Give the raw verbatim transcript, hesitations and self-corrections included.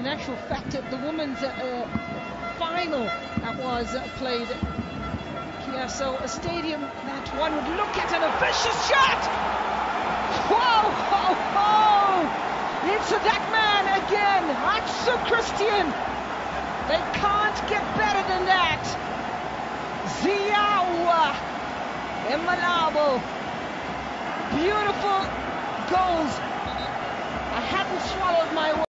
in actual fact, at the women's uh, final that was uh, played here. So a stadium that one would look at, and a vicious shot! Whoa, whoa, whoa! It's that man again, Atsu Christian. They can't get better than that. Ziawa Emalabo. Beautiful goals. I hadn't swallowed my